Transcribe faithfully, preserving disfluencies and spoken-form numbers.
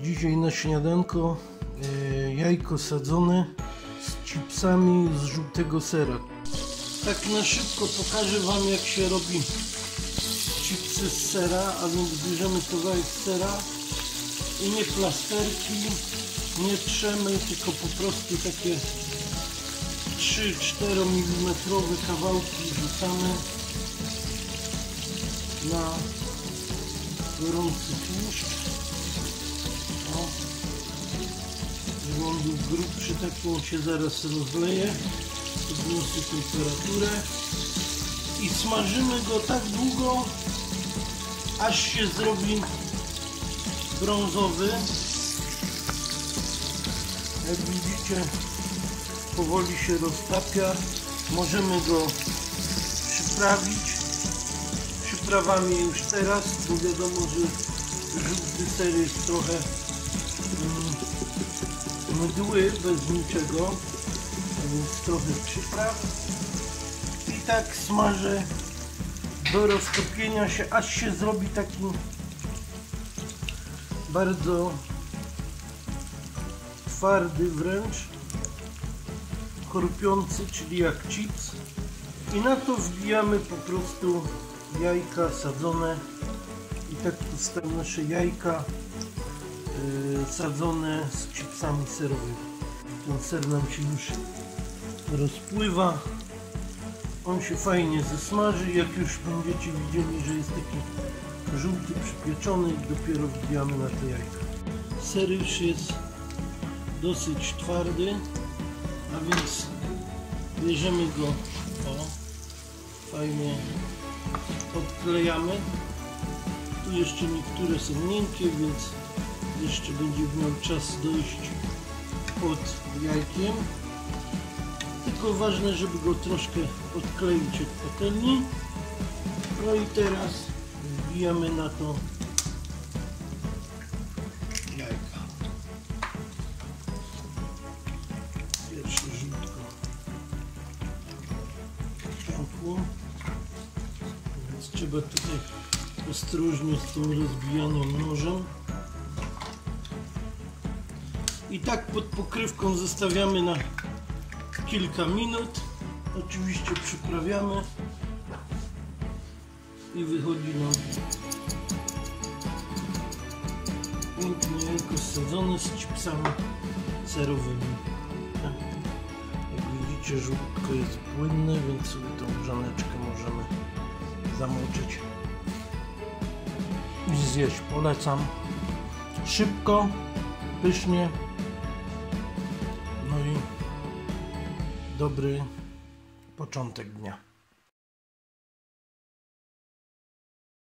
Dzisiaj na śniadanko e, jajko sadzone z chipsami z żółtego sera. Tak na szybko pokażę Wam, jak się robi chipsy z sera, a więc bierzemy kawałek sera i nie plasterki, nie trzemy, tylko po prostu takie trzy cztery milimetrowe kawałki rzucamy na gorący tłuszcz. O, żeby on był grubszy, taki on się zaraz rozleje. Podniosę temperaturę i smażymy go tak długo, aż się zrobi brązowy. Jak widzicie, powoli się roztapia. Możemy go przyprawić przyprawami już teraz, bo wiadomo, że żółty ser jest trochę mm, mdły, bez niczego, a więc trochę przypraw. I tak smażę do roztopienia się, aż się zrobi taki bardzo twardy wręcz, chrupiący, czyli jak chips. I na to wbijamy po prostu jajka sadzone. I tak powstają nasze jajka yy, sadzone z chipsami serowymi. Ten ser nam się już rozpływa. On się fajnie zesmaży. Jak już będziecie widzieli, że jest taki żółty, przypieczony, dopiero wbijamy na te jajka. Ser już jest dosyć twardy, a więc bierzemy go, o, fajnie odklejamy. Tu jeszcze niektóre są miękkie, więc jeszcze będzie miał czas dojść pod jajkiem. Tylko ważne, żeby go troszkę odkleić od patelni. No i teraz wbijamy na to jajka. Pierwsze żółtko pękło, więc trzeba tutaj ostrożnie z tym rozbijaniem nożem. I tak pod pokrywką zostawiamy na kilka minut. Oczywiście przyprawiamy i wychodzi nam piękne jajko sadzone z chipsami serowymi. Jak widzicie, żółtko jest płynne, więc sobie tą grzaneczkę możemy zamoczyć i zjeść. Polecam. Szybko, pysznie, no i dobry początek dnia.